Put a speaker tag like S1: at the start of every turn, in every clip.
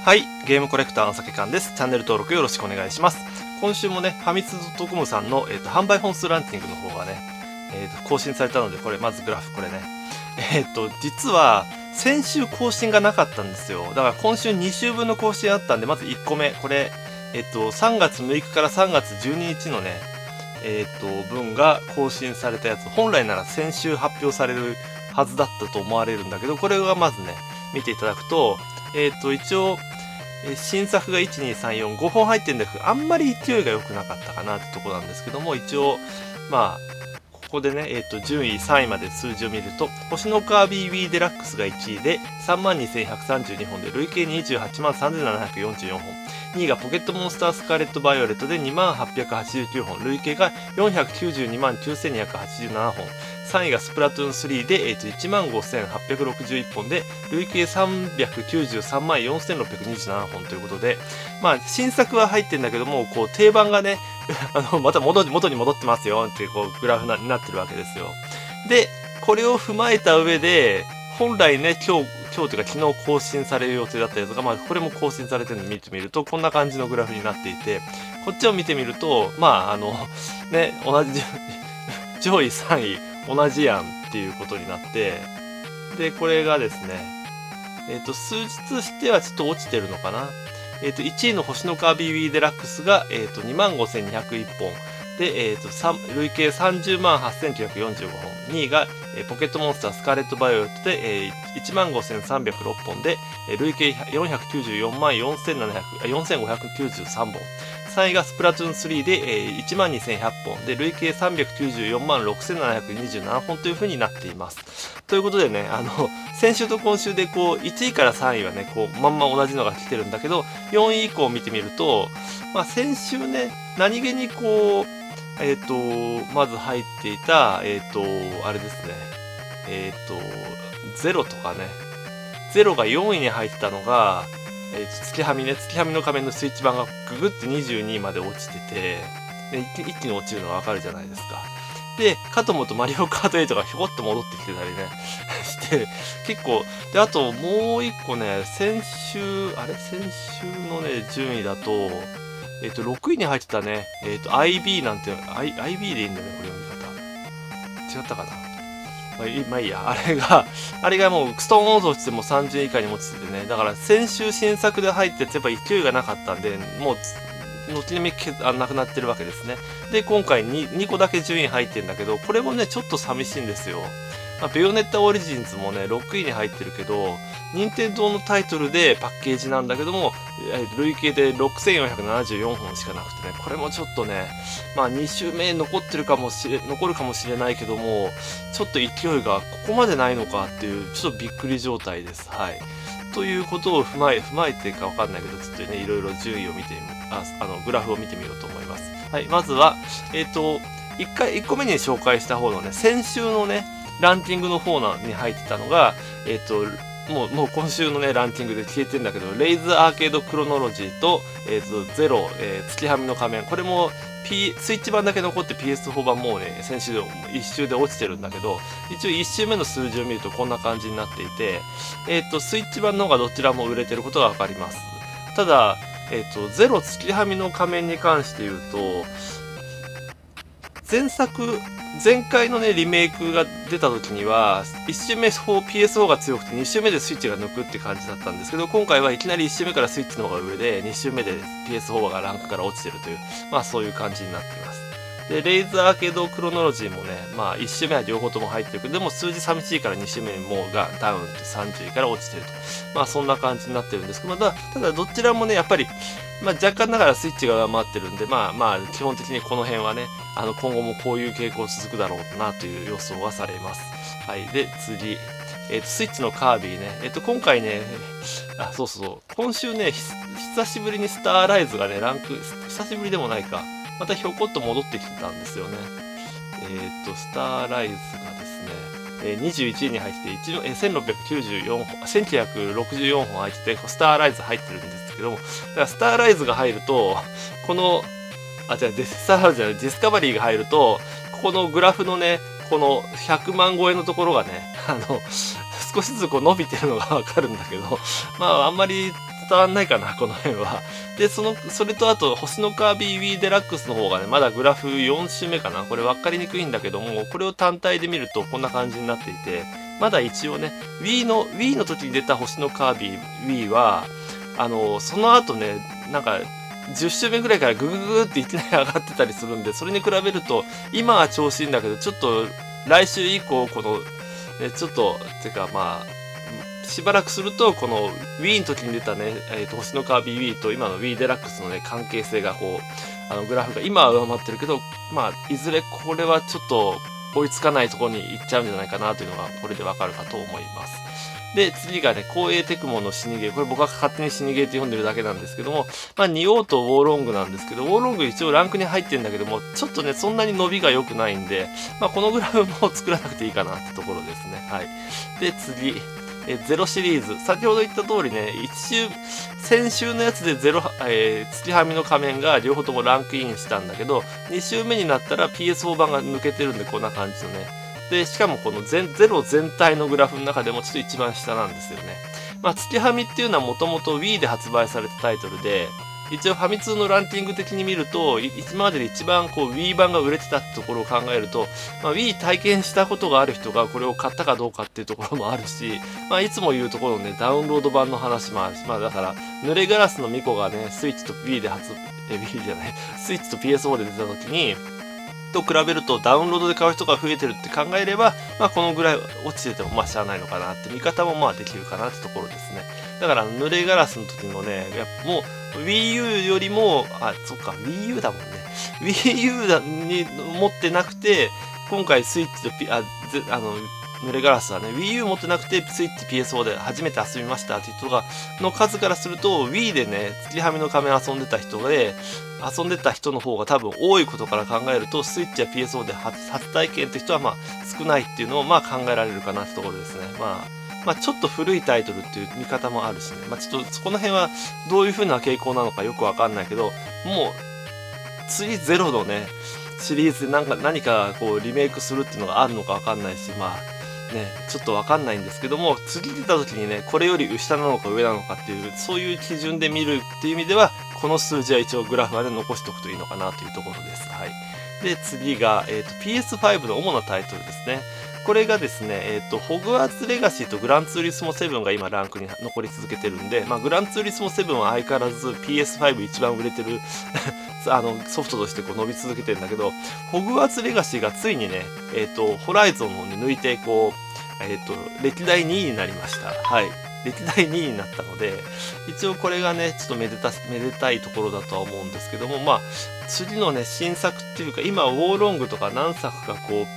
S1: はい、ゲームコレクターのさけかんです。チャンネル登録よろしくお願いします。今週もね、ファミツ.com さんの、販売本数ランキングの方がね、更新されたので、これ、まずグラフ、これね。実は、先週更新がなかったんですよ。だから今週2週分の更新あったんで、まず1個目、これ、3月6日から3月12日のね、分が更新されたやつ、本来なら先週発表されるはずだったと思われるんだけど、これがまずね、見ていただくと、一応、新作が1,2,3,4,5本入ってるんだけど、あんまり勢いが良くなかったかなってとこなんですけども、一応、まあ、ここでね、順位3位まで数字を見ると、星のカービィ Wii デラックスが1位で、32,132 本で、累計 283,744 本。2位がポケットモンスタースカーレットバイオレットで 28,889 本。累計が 4,929,287 本。3位がスプラトゥーン3で、15,861 本で、累計 3,934,627 本ということで、まあ、新作は入ってんだけども、こう、定番がね、また元に戻ってますよっていう、こう、グラフになってるわけですよ。で、これを踏まえた上で、本来ね、今日というか昨日更新される予定だったやつが、まあ、これも更新されてるのを見てみると、こんな感じのグラフになっていて、こっちを見てみると、まあ、ね、同じ、上位3位、同じやんっていうことになって、で、これがですね、数日としてはちょっと落ちてるのかな。1位の星のカービィ Wii デラックスが、25,201 本。で、累計 308,945 本。2位が、ポケットモンスタースカーレットバイオレットで、15,306 本で、累計 4,944,4,593 本。3位がスプラトゥーン3で、12,100 本で、累計 3,946,727 本という風になっています。ということでね、先週と今週でこう、1位から3位はね、こう、まんま同じのが来てるんだけど、4位以降を見てみると、まあ先週ね、何気にこう、まず入っていた、あれですね、ゼロとかね、ゼロが4位に入ったのが、月はみの仮面のスイッチ版がググって22位まで落ちてて、で一気に落ちるのがわかるじゃないですか。で、かと思うとマリオカート8がひょこっと戻ってきてたりね、して、結構、で、あともう一個ね、先週のね、順位だと、6位に入ってたね、IB なんて、IB でいいんだよね、これ読み方。違ったかな。まあいいや。あれがもう、ストーンオート落ちても30位以下に落ちててね。だから先週新作で入ってやっぱ勢いがなかったんで、もう、軒並みなくなってるわけですね。で、今回 2個だけ順位入ってるんだけど、これもね、ちょっと寂しいんですよ。まあ、ベヨネッタオリジンズもね、6位に入ってるけど、任天堂のタイトルでパッケージなんだけども、累計で 6,474 本しかなくてね、これもちょっとね、まあ2週目残るかもしれないけども、ちょっと勢いがここまでないのかっていう、ちょっとびっくり状態です。はい。ということを踏まえてかわかんないけど、ちょっとね、いろいろ順位を見てグラフを見てみようと思います。はい。まずは、1個目に紹介した方のね、先週のね、ランキングの方に入ってたのが、もう今週のね、ランキングで消えてんだけど、レイズアーケードクロノロジーと、ゼロ、月はみの仮面。これも、スイッチ版だけ残って PS4 版もうね、先週1周で落ちてるんだけど、一応1周目の数字を見るとこんな感じになっていて、スイッチ版の方がどちらも売れてることがわかります。ただ、ゼロ月はみの仮面に関して言うと、前回のね、リメイクが出た時には、1周目 PS4 が強くて2周目でスイッチが抜くって感じだったんですけど、今回はいきなり1周目からスイッチの方が上で、2周目で PS4 がランクから落ちてるという、まあそういう感じになっています。で、レイズアーケードクロノロジーもね、まあ1周目は両方とも入ってるけど、でも数字寂しいから2周目にもうがダウンって30位から落ちてると。まあそんな感じになってるんですけど、ただどちらもね、やっぱり、まあ若干ながらスイッチが上回ってるんで、まあ基本的にこの辺はね、今後もこういう傾向続くだろうなという予想はされます。はい。で、次。スイッチのカービィね。今回ね、そう。今週ね、久しぶりにスターライズがね、久しぶりでもないか。またひょこっと戻ってきてたんですよね。スターライズがですね、21位に入ってて、1694本、1964本入ってて、スターライズ入ってるんですけども、だからスターライズが入ると、この、スターライズじゃない、ディスカバリーが入ると、ここのグラフのね、この100万超えのところがね、少しずつこう伸びてるのがわかるんだけど、まああんまり伝わんないかな、この辺は。で、それとあと、星のカービィ Wii デラックスの方がね、まだグラフ4周目かな。これ分かりにくいんだけども、これを単体で見るとこんな感じになっていて、まだ一応ね、Wii の時に出た星のカービィ Wii は、その後ね、なんか、10周目ぐらいからグググっていきなり上がってたりするんで、それに比べると、今は調子いいんだけど、ちょっと来週以降、ちょっと、てかまあ、しばらくすると、この Wii の時に出たね、星のカービィ Wii と今の Wii デラックスのね、関係性がグラフが今は上回ってるけど、まあ、いずれこれはちょっと追いつかないところに行っちゃうんじゃないかなというのが、これでわかるかと思います。で、次がね、光栄テクモの死にゲー。これ僕が勝手に死にゲーって読んでるだけなんですけども、まあ、ニオーとウォーロングなんですけど、ウォーロング一応ランクに入ってるんだけども、ちょっとね、そんなに伸びが良くないんで、まあ、このグラフも作らなくていいかなってところですね。はい。で、次。ゼロシリーズ。先ほど言った通りね、先週のやつで月はみの仮面が両方ともランクインしたんだけど、2週目になったら PS4 版が抜けてるんで、こんな感じのね。で、しかもこのゼロ全体のグラフの中でもちょっと一番下なんですよね。まあ、月はみっていうのはもともと Wii で発売されたタイトルで、一応ファミ通のランキング的に見ると、今までで一番Wii 版が売れてたってところを考えると、まあ、Wii 体験したことがある人がこれを買ったかどうかっていうところもあるし、まあ、いつも言うところのね、ダウンロード版の話もあるし、まあだから、濡れガラスのミコがね、スイッチと Wii じゃない、スイッチと PS4 で出た時に、と比べるとダウンロードで買う人が増えてるって考えれば、まあこのぐらい落ちててもまあしゃあないのかなって見方もまあできるかなってところですね。だから濡れガラスの時のね、やっぱもう Wii U よりも、そっか、Wii U だもんね。Wii U に持ってなくて、今回スイッチと濡れガラスはね、Wii U 持ってなくて、スイッチ PS4 で初めて遊びましたっていう人の数からすると、Wii でね、月はみの仮面遊んでた人の方が多分多いことから考えると、スイッチや PS4 で初体験って人はまあ少ないっていうのをまあ考えられるかなってところですね。まあちょっと古いタイトルっていう見方もあるしね。まあちょっとそこの辺はどういう風な傾向なのかよくわかんないけど、もう次ゼロのね、シリーズで何かこうリメイクするっていうのがあるのかわかんないし、まあね、ちょっとわかんないんですけども、次出た時にね、これより下なのか上なのかっていう、そういう基準で見るっていう意味では、この数字は一応グラフまで残しておくといいのかなというところです。はい。で、次が、PS5 の主なタイトルですね。これがですね、ホグワーツレガシーとグランツーリスモ7が今ランクに残り続けてるんで、まあ、グランツーリスモ7は相変わらず PS5 一番売れてるソフトとしてこう伸び続けてるんだけど、ホグワーツレガシーがついにね、ホライゾンを、ね、抜いて、歴代2位になりました。はい。歴代2位になったので、一応これがね、ちょっとめでたいところだとは思うんですけども、まあ、次のね、新作っていうか、今、ウォーロングとか何作か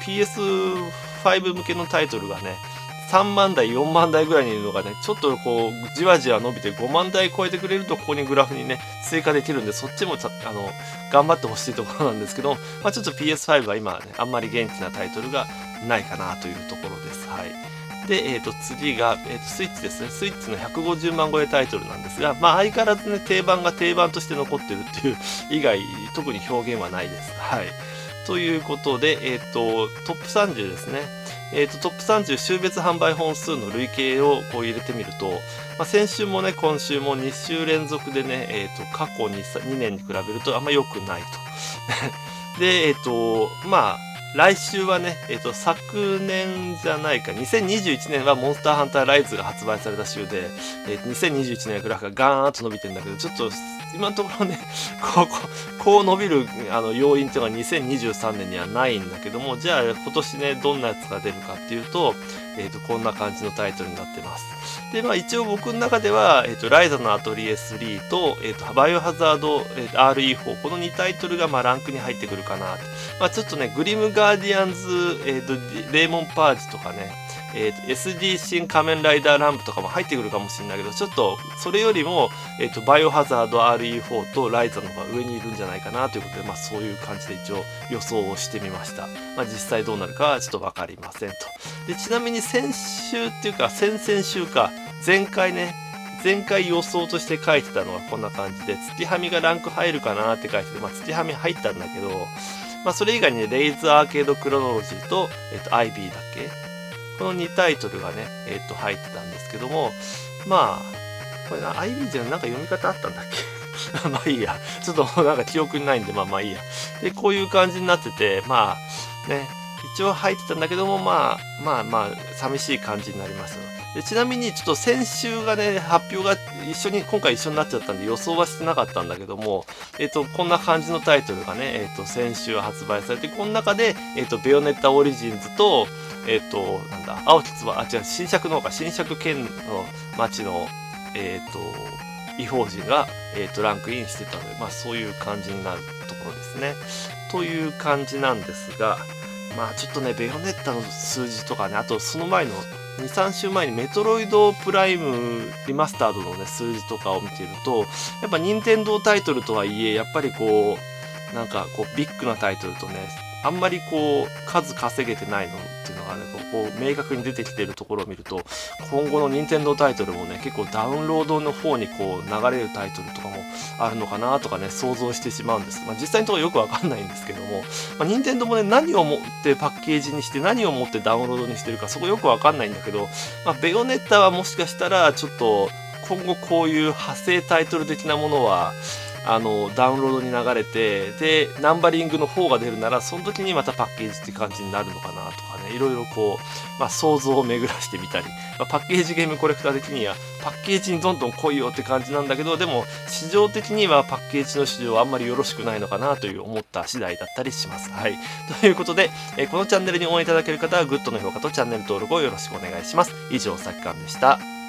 S1: PS5 向けのタイトルがね、3万台、4万台ぐらいにいるのがね、ちょっとじわじわ伸びて5万台超えてくれると、ここにグラフにね、追加できるんで、そっちも頑張ってほしいところなんですけど、まあちょっと PS5 は今ね、あんまり元気なタイトルがないかなというところです。はい。で、次が、スイッチですね。スイッチの150万超えタイトルなんですが、まあ相変わらずね、定番が定番として残ってるっていう以外、特に表現はないです。はい。ということで、トップ30ですね。トップ30週別販売本数の累計をこう入れてみると、まあ、先週もね、今週も2週連続でね、過去2年に比べるとあんま良くないと。で、まあ、来週はね、昨年じゃないか、2021年はモンスターハンターライズが発売された週で、2021年はグラフがガーンと伸びてるんだけど、ちょっと今のところね、こう伸びる要因っていうのが2023年にはないんだけども、じゃあ今年ね、どんなやつが出るかっていうと、こんな感じのタイトルになってます。で、まあ一応僕の中では、ライザのアトリエ3と、バイオハザード、RE4、この2タイトルがまあランクに入ってくるかなと。まあちょっとね、グリムガーディアンズ、デーモンパージとかね、SD 新仮面ライダーランプとかも入ってくるかもしれないけど、ちょっとそれよりも、バイオハザード RE4 とライザの方が上にいるんじゃないかなということで、まあそういう感じで一応予想をしてみました。まあ実際どうなるかはちょっとわかりませんと。で、ちなみに先週っていうか先々週か、前回予想として書いてたのはこんな感じで、月はみがランク入るかなって書いてて、まあ月はみ入ったんだけど、まあそれ以外にね、レイズアーケードクロノロジーと、アイビーだっけ、この2タイトルがね、入ってたんですけども、まあこれな、IB じゃなんか読み方あったんだっけまあいいや。ちょっとなんか記憶にないんで、まあいいや。で、こういう感じになってて、まあね、一応入ってたんだけども、まあ、寂しい感じになります。でちなみに、ちょっと先週がね、発表が今回一緒になっちゃったんで予想はしてなかったんだけども、こんな感じのタイトルがね、先週発売されて、この中で、ベヨネッタオリジンズと、なんだ、青きつば、違う、新釈県の町の、異邦人が、ランクインしてたので、まあそういう感じになるところですね。という感じなんですが、まあちょっとね、ベヨネッタの数字とかね、あとその前の2、3週前にメトロイドプライムリマスタードのね、数字とかを見てると、やっぱ任天堂タイトルとはいえ、やっぱりこう、なんかこうビッグなタイトルとね、あんまりこう数稼げてないのっていうのがね、こう明確に出てきてるところを見ると、今後の任天堂タイトルもね、結構ダウンロードの方にこう流れるタイトルとかもあるのかなとかね、想像してしまうんです。まあ実際のところよくわかんないんですけども、まあ、任天堂もね、何をもってパッケージにして何をもってダウンロードにしてるかそこよくわかんないんだけど、まあベヨネッタはもしかしたらちょっと今後こういう派生タイトル的なものはダウンロードに流れて、で、ナンバリングの方が出るなら、その時にまたパッケージって感じになるのかなとかね、いろいろこう、まあ想像を巡らしてみたり、まあ、パッケージゲームコレクター的には、パッケージにどんどん来いよって感じなんだけど、でも、市場的にはパッケージの市場はあんまりよろしくないのかなという思った次第だったりします。はい。ということで、このチャンネルに応援いただける方は、グッドの評価とチャンネル登録をよろしくお願いします。以上、さきかんでした。